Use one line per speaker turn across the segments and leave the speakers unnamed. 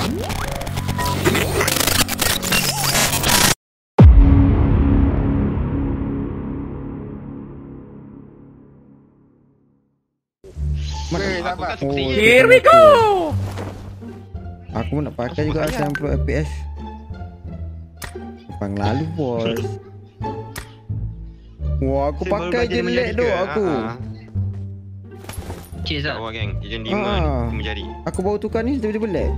Here we go.
Aku nak pakai juga 90 fps. Bang lalu bos. Wah, aku pakai je lag tu aku.
Cheers lah.
Awak geng, Ejen 5 ni menjadi.
Aku baru tukar ni tiba-tiba lag.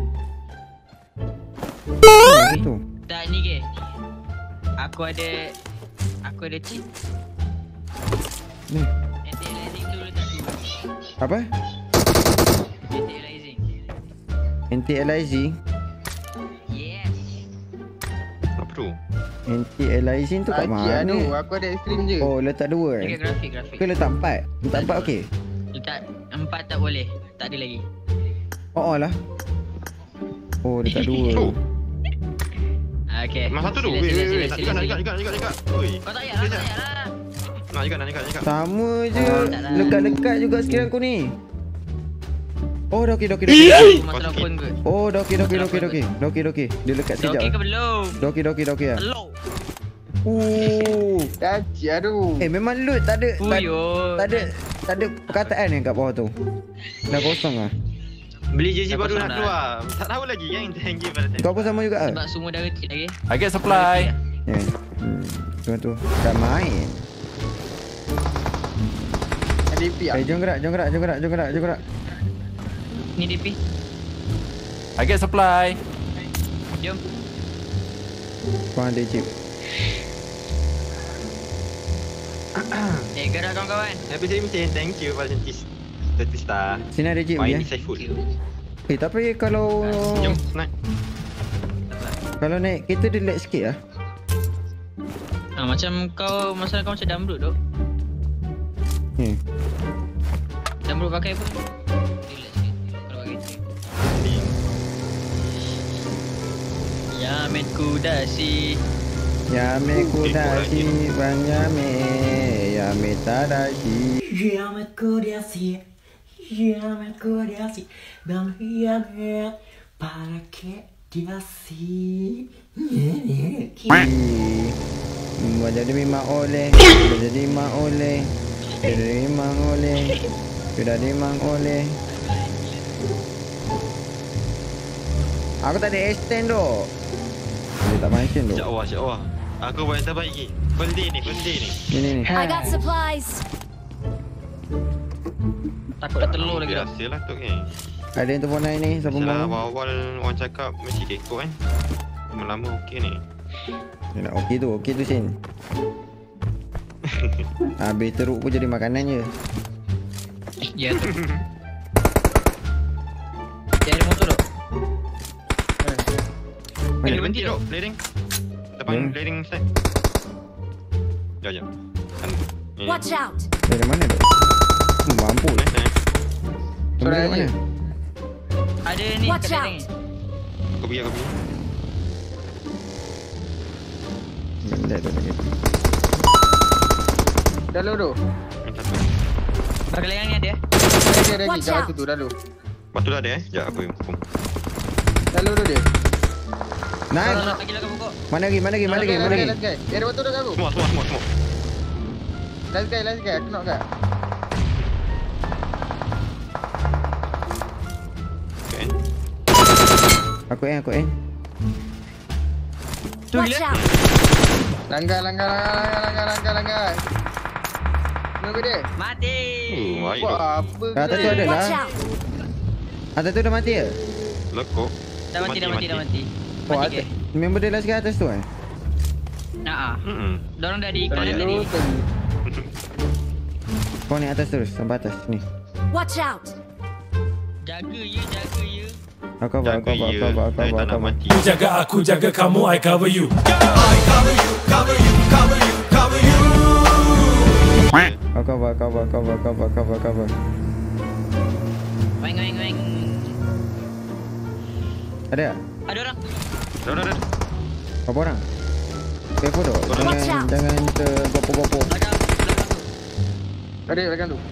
Tu.
Tak ni ke. Aku ada cheat.
Ni.
Anti-aliasing tu letak tu.
Apa?
Anti-aliasing.
Anti-aliasing.
Yes.
Apa tu?
Anti-aliasing tu kat mana?
Aku ada extreme je.
Oh, letak 2
Dekat grafik.
Ke letak 4? Letak 4 okey.
Letak 4 tak boleh. Tak ada lagi.
Oh lah. Oh, letak 2.
Okay.
Mas satu tu. Weh, nak dekat. Oi.
Kau tak payah lah.
Nak dekat.
Sama je. Lekat-lekat juga skill aku ni. Oh, dah okey.
Masalah phone ke?
Oh, dah okey. Dia lekat
Dah
sekejap.
okey ke belum?
Dah okey ah.
Hello.
Caci aduh.
Memang loot tak ada perkataan yang kat bawah tu. Dah kosong ah.
Beli jersey
Dah
baru
kosong
nak
dah.
keluar. Tak tahu lagi kan thank you pada
Kau pun sama juga ah.
Sebab semua dah retik lagi.
I get supply.
Tu dah main.
DP ah.
Jom gerak.
Ni DP.
I get supply.
Jom.
Kau ada chip.
Gerak kawan-kawan.
Happy Mesin, thank you pada sentis. Statista.
Sini ada chip
Main
ya.
ni Saiful.
Tapi kalau
Jom, snack.
naik kereta dia lag sikit lah.
Macam kau masalah kau macam Damrud tu. Damrud pakai apa? Relax sikit kalau pakai tu. Ya met kudasi.
Yame kudasi, bang Yame tadashi.
Yame kudasi, bang Yame para que diasi.
Jadi memang oleh. Aku tak ada extend tu. Dia tak mention tu.
Sekejap awak. Aku buat yang terbaik lagi. Benda ni.
Ni.
I got supplies.
Takut dah telur lagi dah.
Biasalah tu kan.
Ada yang telefon lain ni. Siapa
Biasalah
bang?
awal-awal orang cakap mesti kekok kan. Lama-lama okey ni.
Dia nak okey tu Sin. Habis teruk pun jadi makanan je.
Ya tu. Dia ada motor tu.
Mana berhenti duk? Lading. Depan lading side. Jap.
Watch out.
Dari mana tu? Mampus. Dari mana?
Ada ni
Watch
kat
out.
lading.
Kau pergi.
Benda tu lagi.
Dah lu.
Minta tu.
Pakai layang ni ada.
Ada lagi
Watch
kat
out.
batu tu dah lu.
Batu dah ada Sekejap aku hukum.
Dah lu dia.
Nice.
Bagi lah pokok.
Mana lagi?
Last guy. Ada batu dah kat aku.
Semua.
Last guy. Aku nak kat.
Okay.
Aku end.
Watch out.
Langgar. Tunggu dia.
Mati.
Baik
Buat
tu.
apa
Atas tu ada
Watch
lah.
out.
Atas tu dah mati ke?
Lekuk.
Dah mati.
Oh,
Mati ke?
atas. Member dia last guy atas tu kan?
Dorang dah diiklan
Dah
tadi.
lu tadi.
Kau naik atas terus. Sampai atas. Ni.
Watch out.
Jaga ya.
Aku
Jaga ya. Saya tak nak mati.
Aku jaga aku jaga kamu, I cover you.
Cover.
Weng.
Ada tak?
Ada orang.
Dah.
Berapa orang? Careful tu.
Watch out.
Jangan tergopo-gopo.
Belakang tu.
Ada belakang tu.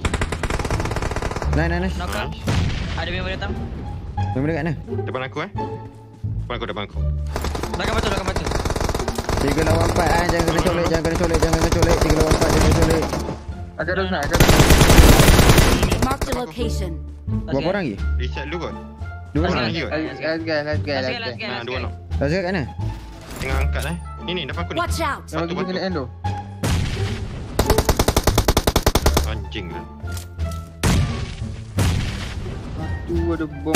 Nice.
Knock out. Ada member datang.
Member dekat mana?
Depan aku Depan aku.
Belakang batu.
3 lawan 4 ah. Jangan kena colek. 3 lawan 4 jangan colek.
Agak dah nak.
Mark the location.
Berapa orang lagi?
Reset dulu kot.
2
Last
orang.
lagi kot.
Last guy.
Last
Nah, 2 nak.
Rasa kat mana?
Tengah angkat Ni depan aku ni.
Watch out.
Yang bagi kena end tu.
Anjing lah.
Tu ada bom.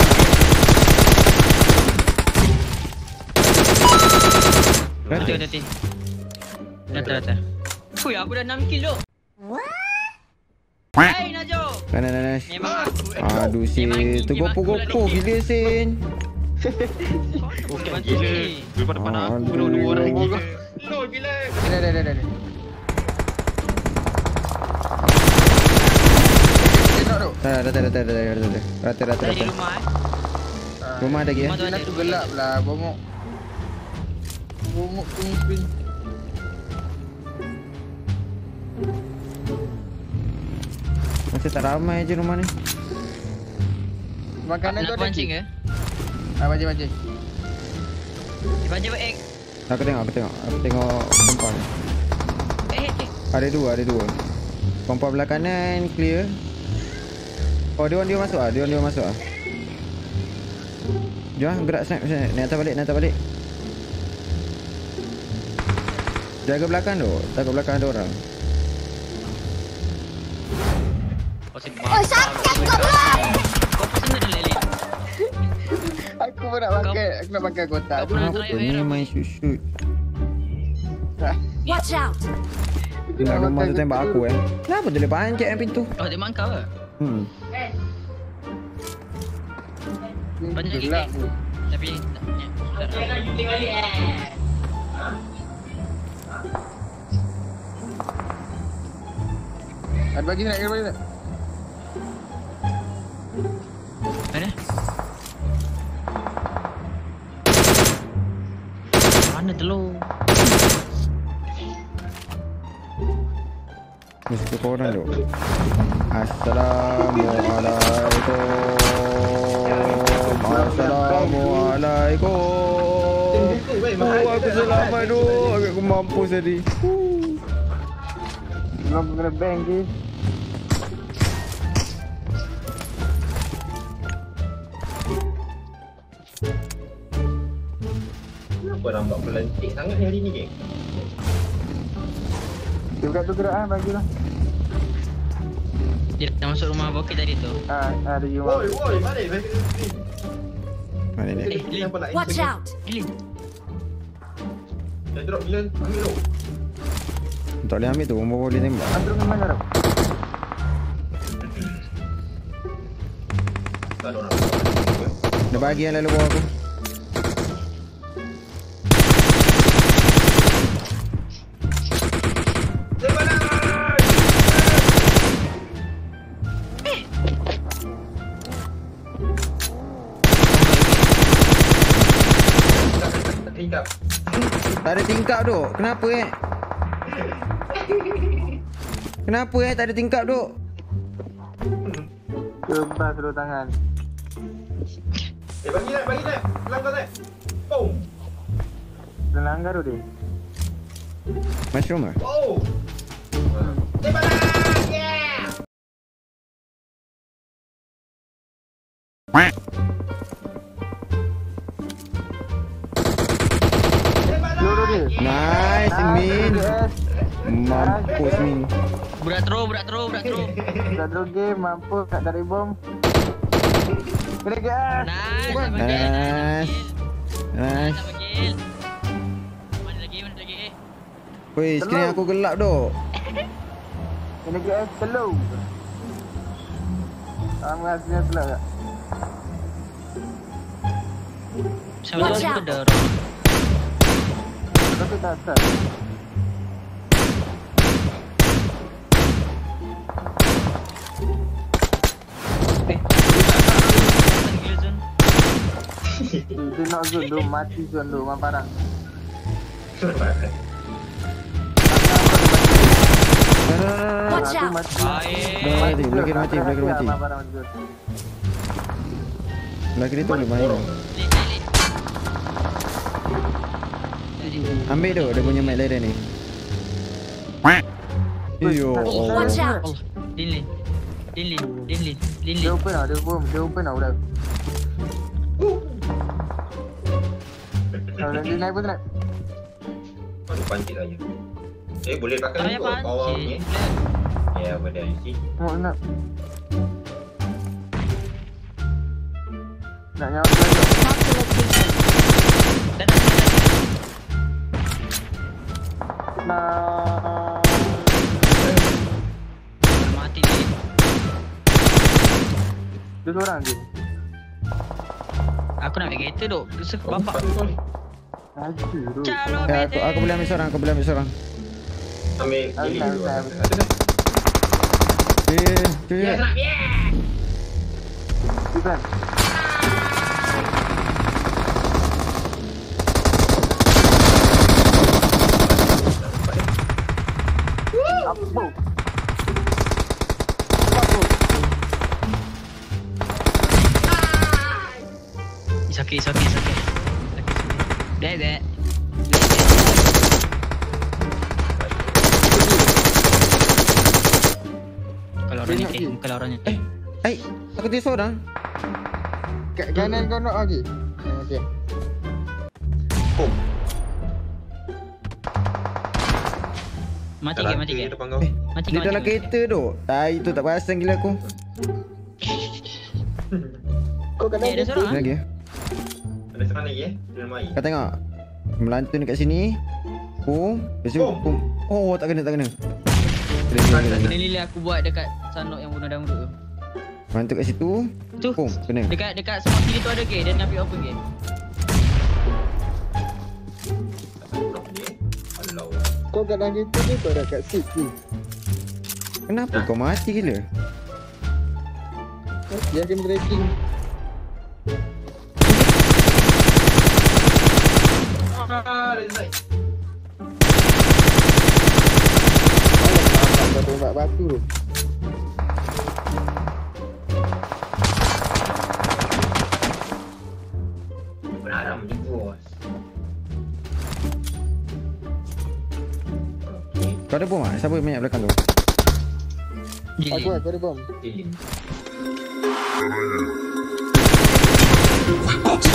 Hati. Data. Fuh, aku dah 6 kill duk. Hai Najo.
Kanan.
Memang aku.
Aduh Sin. Tu gopo-gopo gila Sin.
Okey,
Gila. Dulu depan aku tu 2 orang gila. Lol gila.
Dah.
Rata.
Ada di rumah
Rumah ada lagi ya?
Rumah tu ada.
Aku gelap lah, bomok ping.
Macam tak ramai je rumah ni.
Makanan tu
Nak
ada
pancing ke?
Pancing.
Dipancing buat egg.
Aku tengok kompa ni. Ada dua. Kompa belah kanan clear. Oh, dia masuk ah. Jom gerak snipe macam ni. Naik atas balik. Jaga belakang tu. Takut belakang ada orang.
Oh, sakit goblok.
Kau pun dia lelek.
Aku pun nak pakai kotak.
Kau pernah
Apa
try
ni main shoot.
Watch out.
Nak rumah tu tembak aku Kenapa dia pancet yang pintu?
Oh, dia mangkau ke? Banyak
gelap.
gigi. Tapi
Ada bagi nak.
mana? Mana telur?
Mesti korang tu. Assalamualaikum. Aku selamat tu. Aku mampus tadi.
Belum kena bang je.
Kenapa nampak pelantik sangat ni hari ni, geng?
Dia buka tu gerak bagi lah.
Dia dah masuk rumah bokeh tadi tu.
Ada you.
Woi, mana?
Mana ni?
Kenapa nak
Watch out.
Gilin.
Dah drop gila, ambil tu.
Tak boleh ambil tu. Bomba boleh tembak.
Antara mana dah?
Tak ada orang.
Dia bagi yang lalu bawah aku. Tak ada tingkap tu. Kenapa tak ada tingkap tu?
Kebas dulu tangan.
Bagi nak. Langgar tak? Boom.
Dah langgar tu dia.
Mushroom ah?
Oh.
Nice, Min. Mampus, Min.
Budak teruk.
Dah draw game, mampu tak dari bom. Kena gas.
Nice.
Nice.
Mana lagi?
Weh, skrin aku gelap tu.
Kena gas slow. Sama hasilnya slow tak?
Siapa
Watch
tahu
out.
kedor.
Tapi tak start. Dia nak zone tu, mati zone tu, memang parah.
Watch
Aku
out.
mati.
Baik.
Belakang mati.
Memang parah mati zone.
Belakang dia tu boleh main.
Lek.
Ambil tu, dia punya mic lader ni. Yo.
Watch out!
Lin.
Dia open lah, dia open lah udah. Kalau dia naik pun naik.
Mana pancit aja. Boleh pakai
Saya
juga power ni.
pancit.
Ya, benda isi.
Nak nyawa lagi.
Mark the location.
Dan
Nah.
mati dia.
Dia seorang je.
Aku nak naik kereta duk. Besar bapak.
Laju tu.
Calo
Ya,
bete.
aku boleh ambil seorang,
Ambil ini dulu.
Cuy.
Bukan. Apa?
Sakit. Dek. Kalau orang ni kalau orangnya.
Aku dia seorang.
Kanan kau nak lagi. Okey.
Mati ke?
Depan kau.
Mati
Dia dalam kereta tu. Tai tu tak perasan gila aku.
Kau kena
Ada seorang.
Lagi.
Ada seorang lagi Dalam air.
Kau tengok. Melantun dekat sini. Lepas tu. Oh, tak kena. Kena.
Kena lili aku buat dekat Sanok yang bunuh dangdut tu.
Melantun kat situ.
Tu.
Kena.
Dekat semua kiri tu ada ke? Dia nak ambil open ke?
Alau.
Kau kat dalam kereta ni kau dah kat seat tu.
Kenapa kau mati gila?
Dia kena tracking.
Ada side.
Kau tembak batu tu.
Berharam je bos.
Kau ada bom tak? Siapa banyak belakang tu?
Aku ada bom.
Dilin.